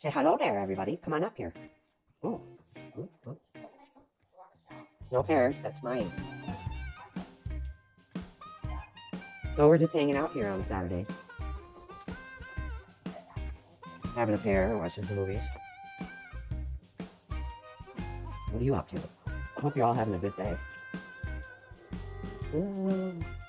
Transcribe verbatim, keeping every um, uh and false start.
Say hello there, everybody. Come on up here. Oh, oh, oh. No pears, that's mine. So we're just hanging out here on Saturday. Having a pear, watching some movies. What are you up to? I hope you're all having a good day. Mm.